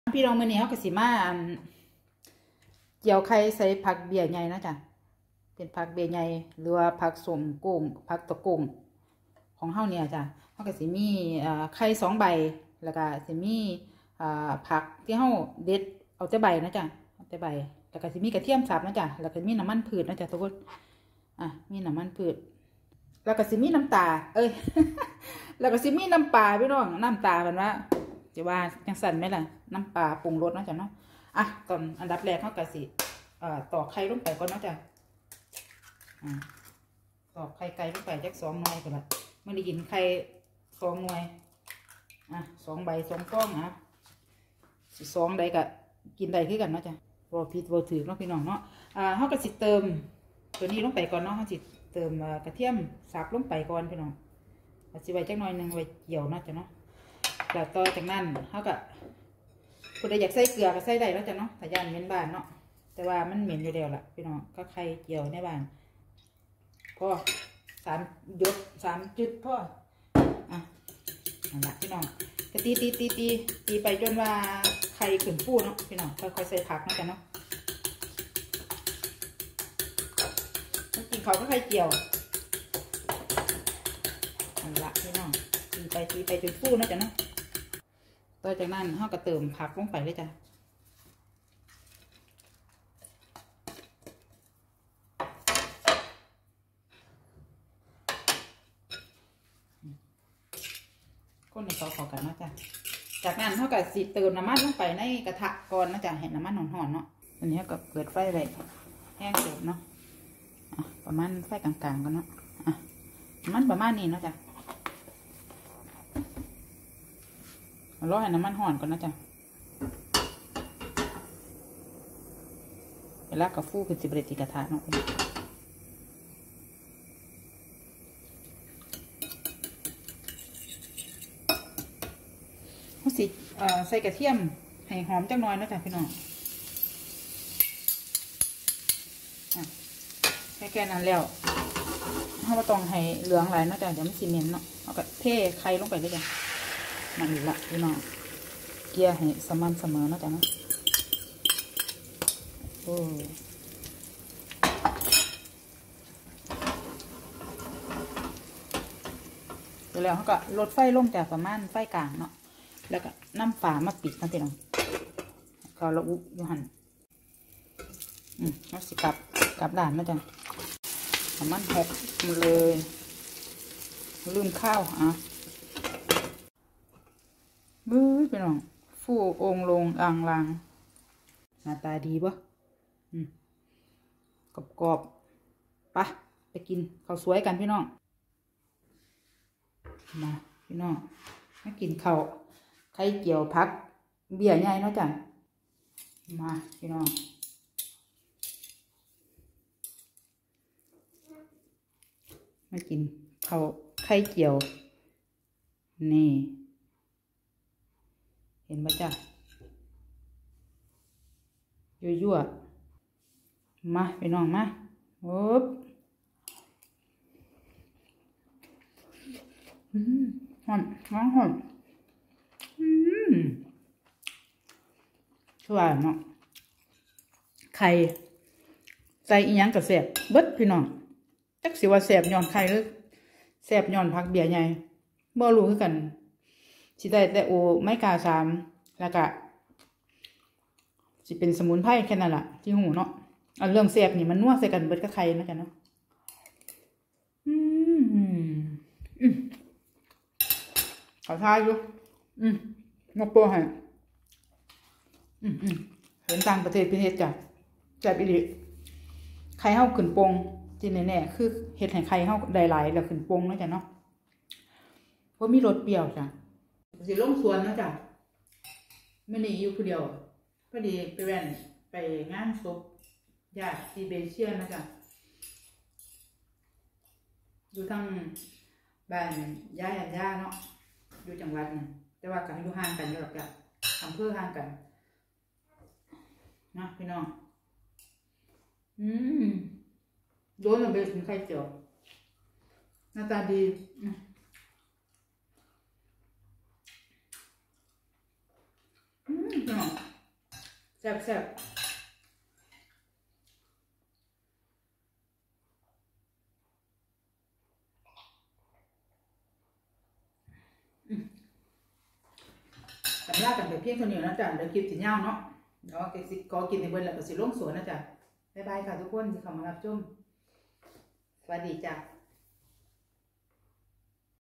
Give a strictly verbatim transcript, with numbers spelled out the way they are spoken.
พี่น้องมื้อนี้เขาก็สิมาเจียวไข่ใส่ผักเบี้ยใหญ่นะจ๊ะเป็นผักเบี้ยใหญ่หรือว่าผักสมกุ้งผักตะกุ้งของเฮาเนี่ยจ้ะเขาก็สิมีไข่สองใบแล้วก็สิมีผักที่เฮาเด็ดเอาแต่ใบนะจ๊ะเอาแต่ใบแล้วก็สิมีกระเทียมสับนะจ๊ะแล้วก็มีน้ำมันพืชนะจ๊ะทุกคนอ่ะมีน้ำมันพืชแล้วก็สิมีน้ำตาเอ้ย แล้วก็สิมีน้ำปลาพี่น้องน้ำตาเป็นว่าจะว่าจังสั่นไหมล่ะน้ำปลาปรุงรสนะจ๊ะเนาะอ่ะตอนอันดับแรกเขาก็สิเอ่อตอกไข่ลงไปก่อนนะจ๊ะอ่าตอกไข่ไก่ลงไปจักสองหน่วยก่อนละเมื่อได้กินไข่สองหน่วยอ่ะสองใบสองก้องนะสองใบก็กินได้คือกันนะจ๊ะโรพิดโรถือเนาะพี่น้องเนาะอ่าเขาก็สิเติมตัวนี้ลงไปก่อนเนาะเขาสิเติมกระเทียมสับลงไปก่อนพี่น้องสิไว้จักหน่อยหนึ่งไว้เกี่ยวนะจ๊ะเนาะแล้วต่อจากนั้นเขาก็คุณใดอยากใส่เกลือก็ใส่ได้แล้วจ้ะเนาะแต่ย่านเหม็นบ้านเนาะแต่ว่ามันเหม็นอยู่แล้วล่ะพี่น้องก็ไข่เกี่ยวในบ้านพ่อสามหยดสามจุดพ่ออ่ะนั่นแหละพี่น้องก็ตีตีตีตีตีไปจนว่าไข่ขึ้นฟูเนาะพี่น้องค่อยๆใส่ผักนะจ๊ะเนาะกินเขาก็ไข่เกี่ยวนั่นแหละพี่น้องตีไปตีไปจนฟูนะจ๊ะเนาะต่อจากนั้นเราก็เติมผักลงไปเลยจ้ะคนในเขาขอกันนะจ๊ะจากนั้นเราก็สิเติมน้ำมันลงไปในกระทะก่อนนะจ๊ะเห็นน้ำมันหอนๆเนาะอันนี้ก็เปิดไฟไว้แห้งเสร็จเนาะประมาณไฟกลางๆกันเนาะอ่ะน้ำมันประมาณนี้นะจ๊ะรอให้น้ำมันห่อนก่อนนะจ๊ะเวลากับฟูขึ้นสิบเรติกระทะเนาะเขาสิใส่กระเทียมให้หอมจังน้อยนะจ๊ะพี่น้องแค่แค่นั้นแล้วเขาไม่ต้องให้เหลืองหลายนะจ๊ะเดี๋ยวมันสีเหม็นเนาะเอาก็เทไข่ลงไปเลยจ้ะมันละพี่น้องเกี่ยให้สม่ำเสมอนะจ๊ะนะโอ้เสร็จแล้วเขาก็ลดไฟลงจากประมาณไฟกลางเนาะแล้วก็น้ำฝามาปิดนะพี่น้องเขาละอุยูหันอืมแล้วสิกลับกลับด่านนะจ๊ะน้ำมันหกเลยลืมข้าวอ่ะบื้อพี่น้องฟูองลงอ่างลางหน้าตาดีปะอืมกรอบกรอบปะไปกินข้าวสวยกันพี่น้องมาพี่น้องมากินข้าวไข่เจียวผักเบี้ยใหญ่เนาะจ้ะมาพี่น้องมากินข้าวไข่เจียวนี่เห็นปะจ้ะยั่วๆมาไปน้องมาโอ๊บอืมหอมหอมหอมอืมชั่วเนาะไข่ใส่อีหยังกับแสบเบิดพี่น้องจักสิว่าแสบย้อนไข่หรือแสบย้อนผักเบี้ยใหญ่บ่รู้คือกันสิได้แต่โอไม้กาสามแล้วก็สิเป็นสมุนไพรแค่นั้นแหละที่หูเนาะอันเรื่องแสบนี่มันนัวใส่กันเบิดกับไข่นะจ๊ะเนาะอืมอืมขอทายอยู่อืมงบโปรให้อืมอืมเห็นต่างประเทศเป็นเฮ็ดจ้ะแซ่บอีหลีไข่เฮาขึ้นโป่งจริงแน่ๆคือเฮ็ดให้ไข่เฮาได้หลายแล้วขึ้นโป่งนะจ๊ะเนาะเพราะมีรสเปรี้ยวจ้ะสิลงสวนนะจ๊ะไม่ได้อยู่คนเดียวพอดีไปแว่นไปงานศพญาติที่เบลเชียนนะจ๊ะอยู่ทางบ้านย่าย่าเนาะอยู่จังหวัดนึงแต่ว่ากันอยู่ห่างกันอยู่หรอกจ้ะอำเภอห่างกันนะพี่น้องอืมโดนเอาไปกินไข่เจียวหน้าตาดีอืมแซ่บแซ่บกันลากันไปเพียงเท่านี้นะจ๊ะเดี๋ยวคลิปสิยาวเนาะเดี๋ยวก็สิขอกินในเบิ้ลแล้วก็สิลงสวนนะจ๊ะบ๊ายบายค่ะทุกคนที่เข้ามารับชมสวัสดีจ้ะ